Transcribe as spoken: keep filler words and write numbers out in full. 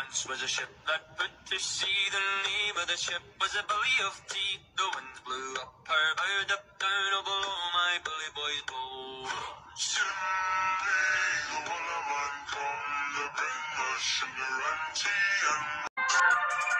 once was a ship that put to sea. The name of the ship was a Billy of Tea. The winds blew up her bow, up down, oh below my bully boys blow. Soon may the Wellerman come to bring us sugar and tea and